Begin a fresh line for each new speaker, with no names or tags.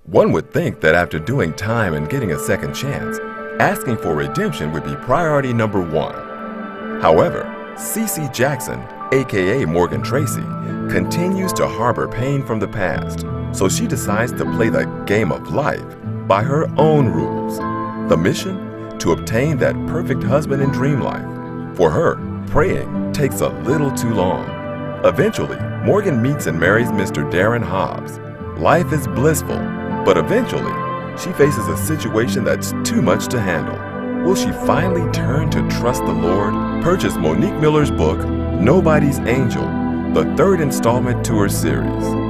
One would think that after doing time and getting a second chance, asking for redemption would be priority number one. However, Cece Jackson, aka Morgan Tracy, continues to harbor pain from the past, so she decides to play the game of life by her own rules. The mission? To obtain that perfect husband in dream life. For her, praying takes a little too long. Eventually, Morgan meets and marries Mr. Darren Hobbs. Life is blissful, but eventually, she faces a situation that's too much to handle. Will she finally turn to trust the Lord? Purchase Monique Miller's book, Nobody's Angel, the third installment to her series.